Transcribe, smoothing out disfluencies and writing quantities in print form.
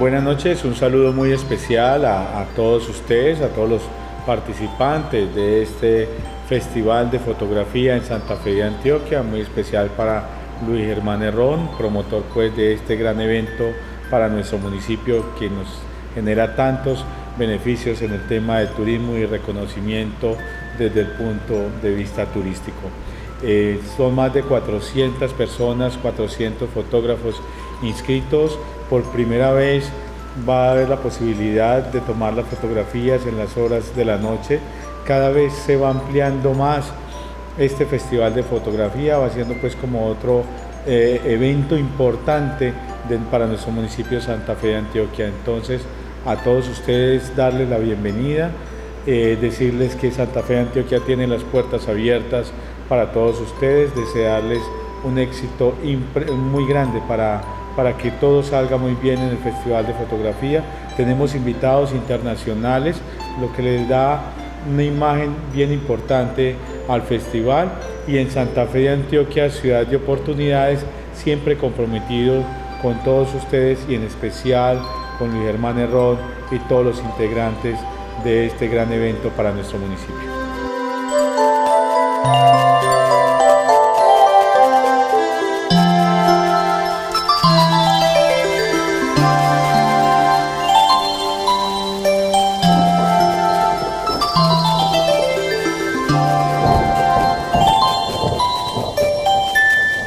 Buenas noches, un saludo muy especial a todos ustedes, a todos los participantes de este Festival de Fotografía en Santa Fe de Antioquia, muy especial para Luis Germán Herrón, promotor pues de este gran evento para nuestro municipio que nos genera tantos beneficios en el tema de turismo y reconocimiento desde el punto de vista turístico. Son más de 400 personas, 400 fotógrafos inscritos. Por primera vez va a haber la posibilidad de tomar las fotografías en las horas de la noche. Cada vez se va ampliando más este festival de fotografía, va siendo pues como otro evento importante para nuestro municipio Santa Fe de Antioquia. Entonces, a todos ustedes darles la bienvenida, decirles que Santa Fe de Antioquia tiene las puertas abiertas para todos ustedes, desearles un éxito muy grande para que todo salga muy bien en el Festival de Fotografía. Tenemos invitados internacionales, lo que les da una imagen bien importante al festival, y en Santa Fe de Antioquia, ciudad de oportunidades, siempre comprometidos con todos ustedes y en especial con Luis Germán Herrón y todos los integrantes de este gran evento para nuestro municipio.